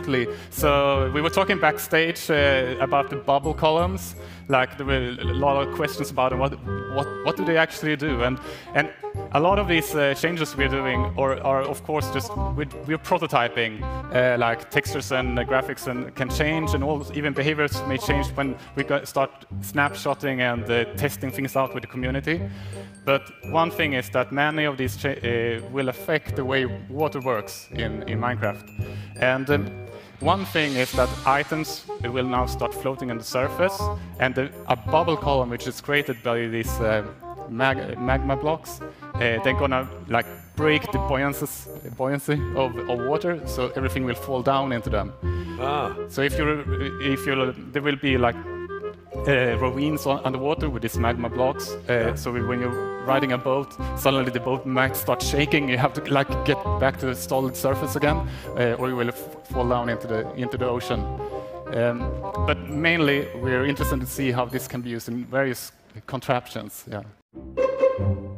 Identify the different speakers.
Speaker 1: absolutely. So we were talking backstage about the bubble columns. Like there were a lot of questions about what do they actually do, and a lot of these changes we're doing are of course just we're prototyping. Like textures and graphics and can change, and even behaviors may change when we start snapshotting and testing things out with the community. But one thing is that many of these will affect the way water works in Minecraft. And one thing is that items will now start floating on the surface, and a bubble column which is created by these magma blocks, they're gonna like break the buoyancy of water, so everything will fall down into them. So if there will be like ravines underwater with these magma blocks. So when you're riding a boat, suddenly the boat might start shaking. You have to like get back to the solid surface again, or you will fall down into the ocean. But mainly, we're interested to see how this can be used in various contraptions. Yeah.